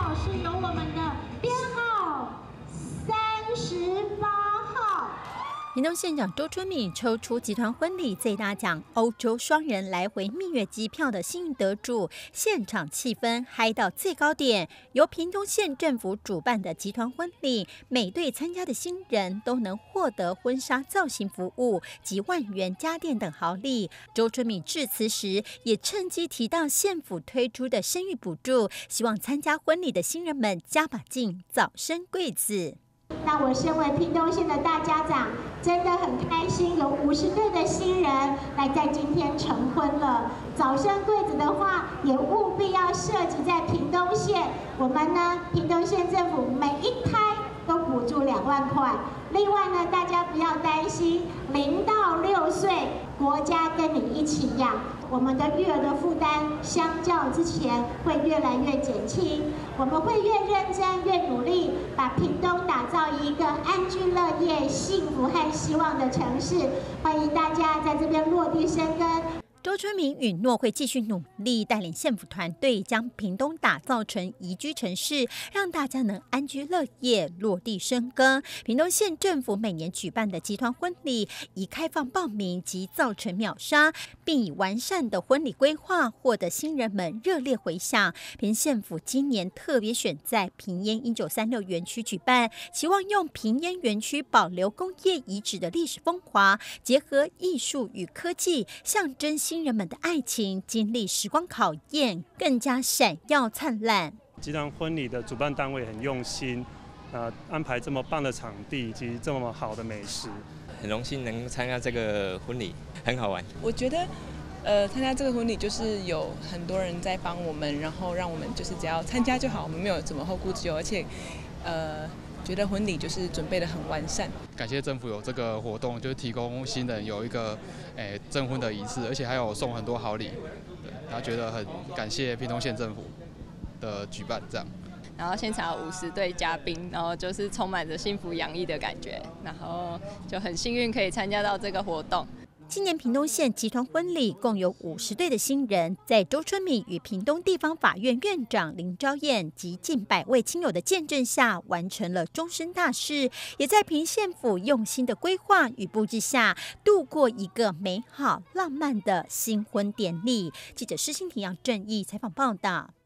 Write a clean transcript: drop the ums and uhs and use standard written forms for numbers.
号是由我们的编号38号。 屏东县长周春米抽出集团婚礼最大奖欧洲双人来回蜜月机票的幸运得主，现场气氛嗨到最高点。由屏东县政府主办的集团婚礼，每对参加的新人都能获得婚纱造型服务及万元家电等好礼。周春米致辞时也趁机提到县府推出的生育补助，希望参加婚礼的新人们加把劲，早生贵子。 那我身为屏东县的大家长，真的很开心，有50对的新人来在今天成婚了。早生贵子的话，也务必要设籍在屏东县。我们呢，屏东县政府每一胎都补助2万块。另外呢，大家不要担心，0到6岁，国家跟你一起养。我们的育儿的负担相较之前会越来越减轻，我们会越认真越努力，把屏东打造一个安居乐业、幸福和希望的城市。欢迎大家在这边落地生根。 周春米允诺会继续努力，带领县府团队将屏东打造成宜居城市，让大家能安居乐业、落地生根。屏东县政府每年举办的集团婚礼，以开放报名及造成秒杀，并以完善的婚礼规划获得新人们热烈回响。屏县府今年特别选在屏烟1936园区举办，期望用屏烟园区保留工业遗址的历史风华，结合艺术与科技，象征新人们的爱情经历时光考验，更加闪耀灿烂。 集团婚礼的主办单位很用心，安排这么棒的场地以及这么好的美食， 很荣幸能参加这个婚礼，很好玩。 我觉得，参加这个婚礼就是有很多人在帮我们，然后让我们就是只要参加就好，我们没有什么后顾之忧，而且，觉得婚礼就是准备得很完善。 感谢政府有这个活动，就是提供新人有一个证婚的仪式，而且还有送很多好礼。对，然后觉得很感谢屏东县政府的举办这样。 然后现场有50对嘉宾，然后就是充满着幸福洋溢的感觉，然后就很幸运可以参加到这个活动。 今年屏东县集团婚礼共有50对的新人，在周春米与屏东地方法院院长林昭燕及近100位亲友的见证下，完成了终身大事，也在屏县府用心的规划与布置下，度过一个美好浪漫的新婚典礼。记者施欣婷、杨正义采访报道。